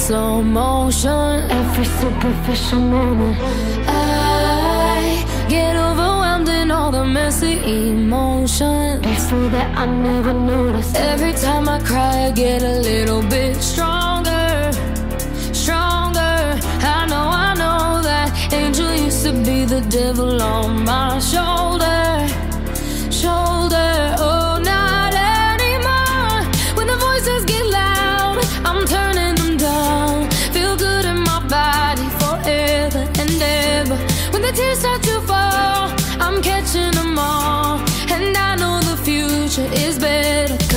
slow motion, every superficial moment. I get overwhelmed in all the messy emotions. Before that I never noticed. Every time I cry I get a little bit stronger, stronger. I know that angel used to be the devil on my shoulder, shoulder. Oh, not anymore. When the voices get loud, I'm turning them down. Feel good in my body forever and ever. When the tears start to fall, I'm catching them all. And I know the future is better.